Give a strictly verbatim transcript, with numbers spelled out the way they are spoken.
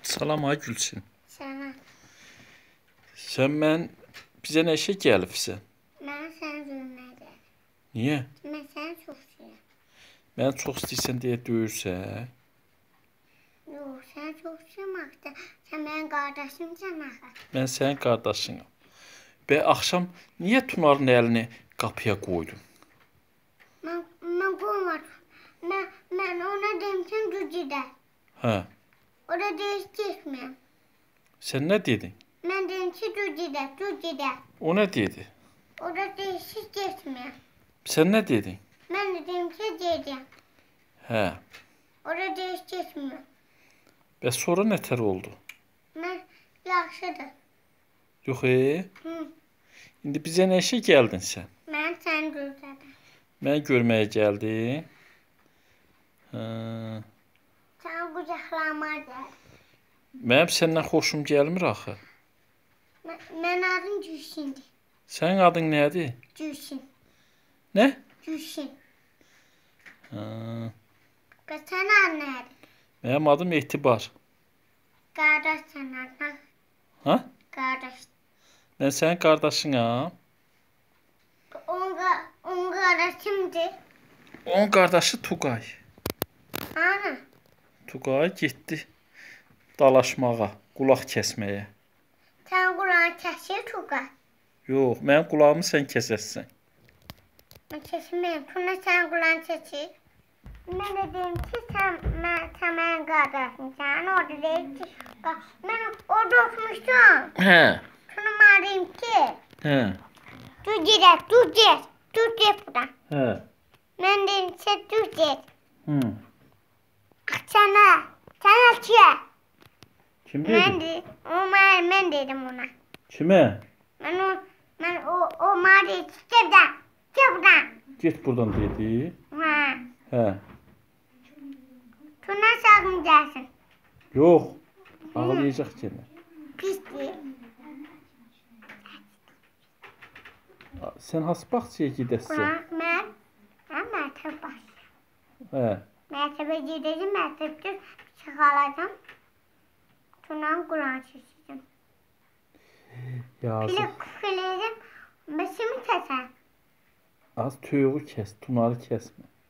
Salam ay Gülçin. Sana. Sen mən bizə nə şey gəlibsən? Mən səni görmədim. Niyə? Mən səni çox istəyirəm. Mən çox istəyirsən deyə döyürsən. Yox, səni çox istəyirəm axı. Sən mənim qardaşımsan axı. Mən sənin qardaşınam. Və axşam niyə Tunarın əlini qapıya qoydun? Mən, mən qoymadım. Mən, mən ona demişəm cücüdə. Hə. O da deyiş geçməyəm. Sən nə dedin? Mən dedim ki cücüdə, cücüdə. O nə dedi? O da deyiş geçməyəm. Sən nə dedin? Mən də dedim ki gedəcəm. Hə. O da deyiş geçməyəm. Və sonra nətər oldu? Mən yaxşıdır. Yox, e? Hı. İndi bizə nə şey gəldin sən? Mən səni gözlədim. Məni görməyə gəldin. Hə. Səni qucaqlamağa gəldim. Mənim səndən xoşum gəlmir axı. Mən, mən adım Gülşindir. Sənin adın nədir? Gülşin. Nə? Gülşin. Hə. Bəs sənin adın nədir? Mənim adım Etibar. Qardaş sənin adın. Ha? Qardaş. Mən sənin qardaşınam. Onun, onun qardaşı kimdir? Onun qardaşı Tuqay. Ana. Tuqay getdi dalaşmağa, qulaq kəsməyə. Sən Quran kəsir Tuqa. Yox, mənim qulağımı sən kəsəsən. Mən kəsməyəm. Tuna sən Quran kəsir. Mən də deyim ki, sən, mən, sən mənim qardaşımsan. Orada deyim ki, mən orada oturmuşdum. Hə. Tuna mənə deyim ki, Hə. dur gedək, dur get, dur get buradan. Hə. Mən deyim ki, dur get. Hı. Sənə, sənə ki. Kim Mən dedi? de, o mən, mən dedim ona. Kimə? Mən o, mən o, o mənə deyim ki, get buradan, get buradan. Get buradan dedi. Hə. Hə. Tuna sağım gəlsin. Yox. Ağlayacaq yenə. Pisdir. Sən hansı bağçaya gedəsən? Quran, mən, mən mərtəbə başlayım. Hə. Mərtəbə gedəcəm, mərtəbdə çıxalacam. Tuna'nın Quran çəkəcəm. Yazıq. Pilə küfüləyəcəm, məsimi kəsən. Az töyüğü kəs, Tunarı kəsmə.